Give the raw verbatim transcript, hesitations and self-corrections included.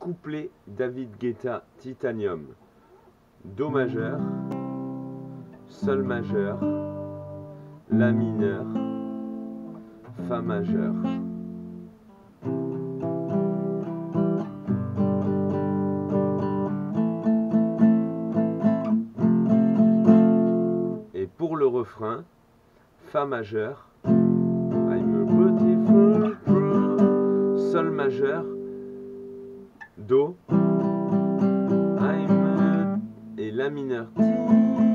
Couplet David Guetta Titanium. Do majeur, Sol majeur, La mineur, Fa majeur. Et pour le refrain, Fa majeur, I'm a beautiful girl, Sol majeur, Do, I'm a, et La mineur,